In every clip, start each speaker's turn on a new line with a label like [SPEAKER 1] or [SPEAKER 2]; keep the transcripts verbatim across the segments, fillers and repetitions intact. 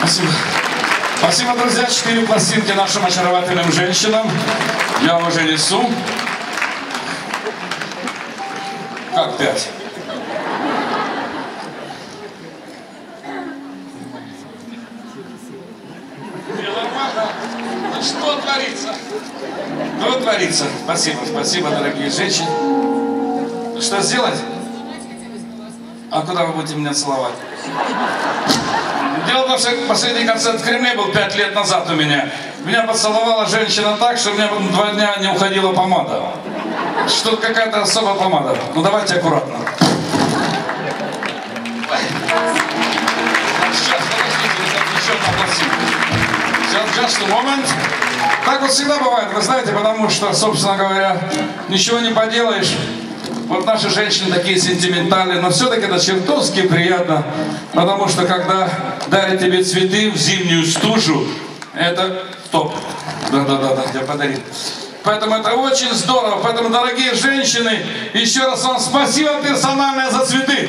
[SPEAKER 1] Спасибо. Спасибо, друзья. Четыре пластинки нашим очаровательным женщинам. Я уже несу. Как пять? Ну что творится? Что творится? Спасибо, спасибо, дорогие женщины. Что сделать? А куда вы будете меня целовать? Дело в том, что последний концерт в Кремле был пять лет назад у меня. Меня поцеловала женщина так, что у меня два дня не уходила помада. Что какая-то особая помада. Ну давайте аккуратно. Сейчас, подождите, еще одна пластинка. Сейчас, just a moment. Так вот всегда бывает, вы знаете, потому что, собственно говоря, ничего не поделаешь. Вот наши женщины такие сентиментальные, но все-таки это чертовски приятно, потому что когда дарят тебе цветы в зимнюю стужу, это топ. Да-да-да, я подарил. Поэтому это очень здорово. Поэтому, дорогие женщины, еще раз вам спасибо персональное за цветы.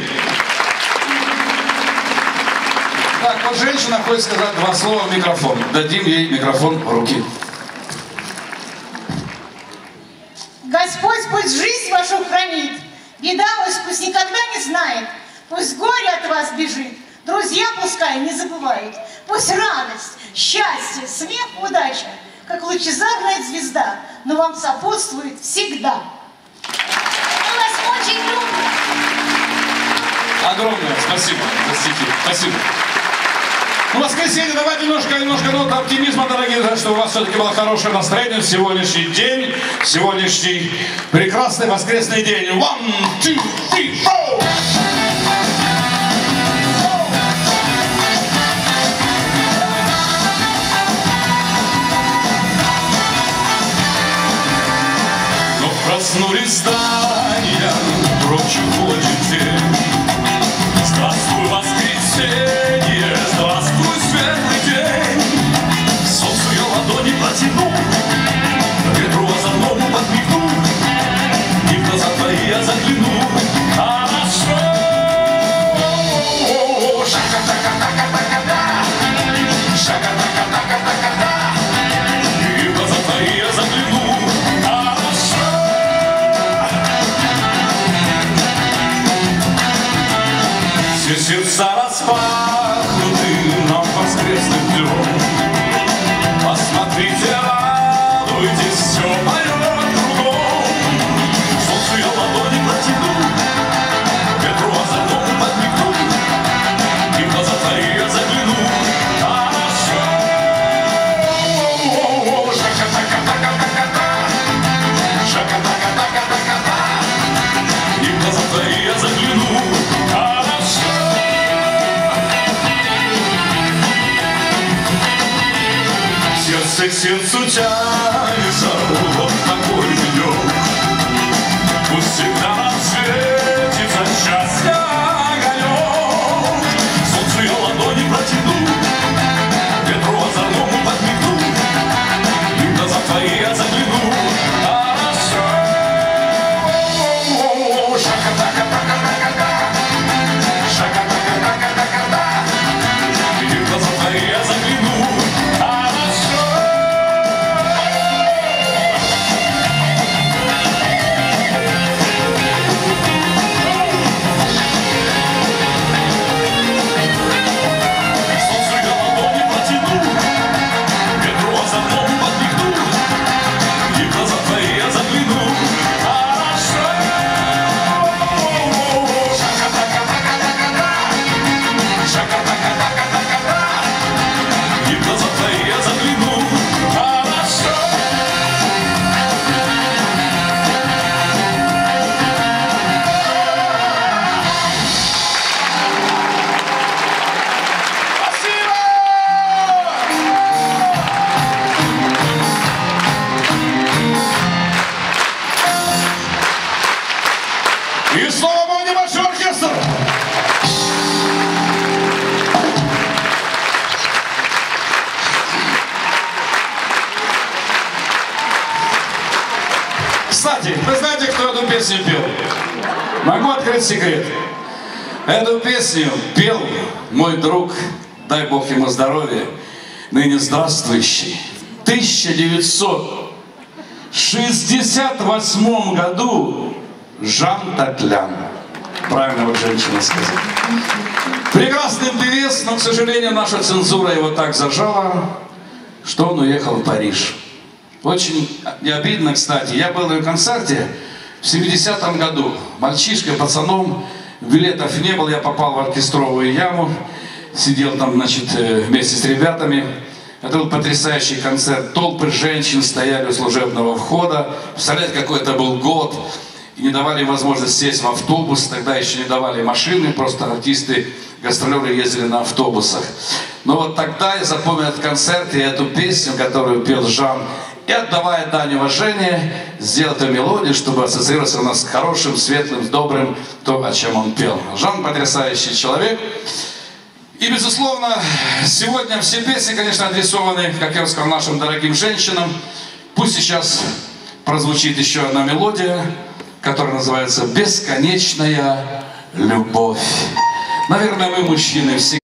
[SPEAKER 1] Так, вот женщина хочет сказать два слова в микрофон. Дадим ей микрофон в руки.
[SPEAKER 2] Господь пусть жизнь вашу хранит, беда вас пусть никогда не знает, пусть горе от вас бежит, друзья пускай не забывают, пусть радость, счастье, смех, удача, как лучезарная звезда, но вам сопутствует всегда. Мы вас очень любим.
[SPEAKER 1] Огромное спасибо за стихи. Спасибо. Ну, воскресенье, давайте немножко, немножко нота оптимизма, дорогие друзья, чтобы у вас все-таки было хорошее настроение в сегодняшний день, в сегодняшний прекрасный воскресный день. One, two, three, four! Но проснулись здания, прочь уходит день. Здравствуй, воскресенье, здравствуй, светлый день. Солнцу я ладони протяну, ветру озорному подмигну, и в глаза твои я загляну. Хорошо. Шака-така-така-така-да, шака-така-така-така-да, и в глаза твои я загляну. Хорошо. Все сердца распахнуты нам воскресным днем. Посмотрите, радуйтесь, все поет кругом. Солнцу я ладони протяну, ветру озорному подмигну, и в глаза твои я загляну. Хорошо. Шака-така-така-така-да, шака-така-така-така-да, и в глаза твои я загляну. Хорошо. Сердце к сердцу тянется, вот такой денек. Пусть всегда нам светится счастье огонек. Солнцу я ладони протяну, ветру озорному подмигну, и в глаза твои я загляну. Хорошо. Шака-така-така-така-да, шака-така-така-така-да, и в глаза твои я загляну. И снова мой небольшой оркестр. Кстати, вы знаете, кто эту песню пел? Могу открыть секрет. Эту песню пел мой друг дай Бог ему здоровья, ныне здравствующий, в тысяча девятьсот шестьдесят восьмом году Жан Татлян. Правильно вот женщина сказала. Прекрасный певец, но, к сожалению, наша цензура его так зажала, что он уехал в Париж. Очень обидно, кстати. Я был на концерте в семидесятом году. Мальчишкой, пацаном, билетов не было, я попал в оркестровую яму, сидел там, значит, вместе с ребятами. Это был потрясающий концерт. Толпы женщин стояли у служебного входа. Представляете, какой это был год. И не давали им возможность сесть в автобус. Тогда еще не давали машины, просто артисты гастролеры ездили на автобусах. Но вот тогда я запомнил этот концерт и эту песню, которую пел Жан. И, отдавая дань уважения, сделал эту мелодию, чтобы ассоциироваться у нас с хорошим, светлым, добрым, то, о чем он пел. Жан потрясающий человек. И, безусловно, сегодня все песни, конечно, адресованы, как я сказал, нашим дорогим женщинам. Пусть сейчас прозвучит еще одна мелодия, которая называется «Бесконечная любовь». Наверное, мы, мужчины, всегда...